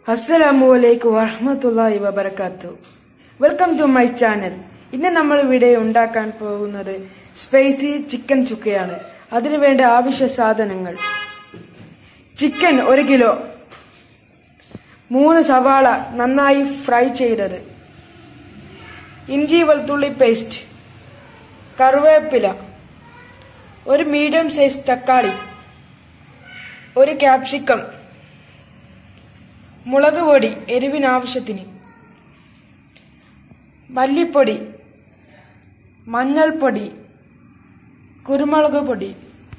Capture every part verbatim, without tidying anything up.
Assalamualaikum warahmatullahi wabarakatuh. Welcome to my channel. ഇന്ന് നമ്മൾ ഇവിടെ ഉണ്ടാക്കാൻ പോകുന്നത് സ്പൈസി ചിക്കൻ ചുക്കയാണ്. അതിനു വേണ്ട ആവശ്യ സാധനങ്ങൾ: ചിക്കൻ ഒരു കിലോ, മൂന്ന് സവാള നന്നായി ഫ്രൈ ചെയ്തത്, ഇഞ്ചി വെളുത്തുള്ളി പേസ്റ്റ്, കറിവേപ്പില, ഒരു മീഡിയം സൈസ് തക്കാളി, ഒരു ക്യാപ്സിക്കം, മുളക് പൊടി എരിവിനാവശ്യത്തിന്, മല്ലിപ്പൊടി, മഞ്ഞൾപ്പൊടി, കുരുമുളക് പൊടി.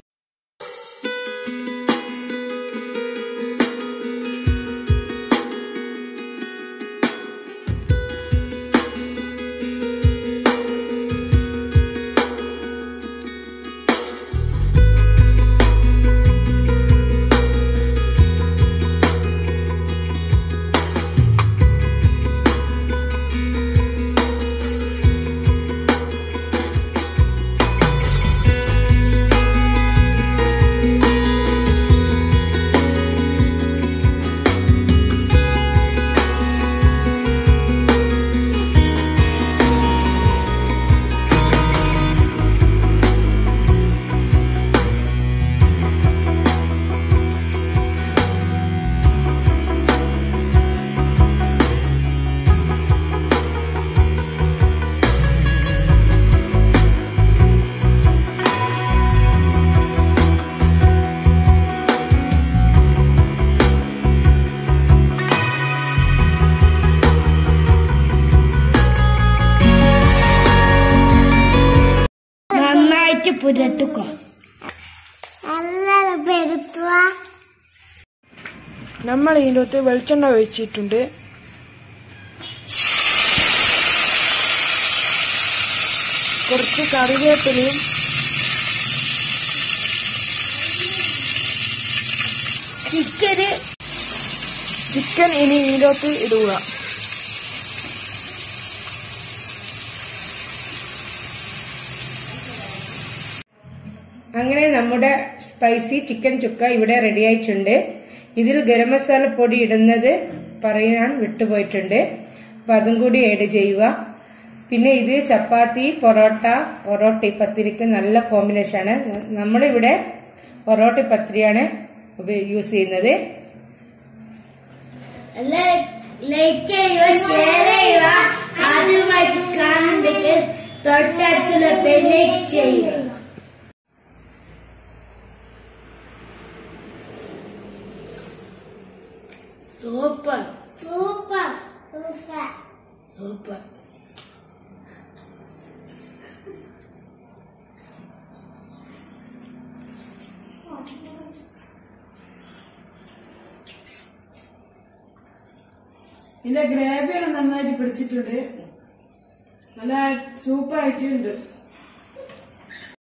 പുരട്ടുക. നമ്മൾ ഇതിൻ്റെ അകത്ത് വെളിച്ചെണ്ണ ഒഴിച്ചിട്ടുണ്ട്. കുറച്ച് കറിവേപ്പിലയും ചിക്കന് ചിക്കൻ ഇനി ഇതിൻ്റെ അകത്ത് ഇടുക. അങ്ങനെ നമ്മുടെ സ്പൈസി ചിക്കൻ ചുക്ക ഇവിടെ റെഡി ആയിട്ടുണ്ട്. ഇതിൽ ഗരം മസാല പൊടി ഇടുന്നത് പറയാൻ വിട്ടുപോയിട്ടുണ്ട്, അപ്പൊ അതും കൂടി ആഡ് ചെയ്യുക. പിന്നെ ഇത് ചപ്പാത്തി, പൊറോട്ട, ഒറോട്ടി, പത്തിരിക്ക് നല്ല കോമ്പിനേഷനാണ്. നമ്മളിവിടെ ഒറോട്ടി പത്തിരിയാണ് യൂസ് ചെയ്യുന്നത്. ലൈക്ക് ചെയ്യുക, ഷെയർ ചെയ്യുക, ആദ്യമായി കാണുന്നുണ്ടെങ്കിൽ തൊട്ടടുത്തുള്ള ബെല്ലൈക്കൺ ചെയ്യുക. Super. Super. Super. Super. ഇതിന്റെ ഗ്രേവി എല്ലാം നന്നായിട്ട് പിടിച്ചിട്ടുണ്ട്, നല്ല സൂപ്പർ ആയിട്ടുണ്ട്.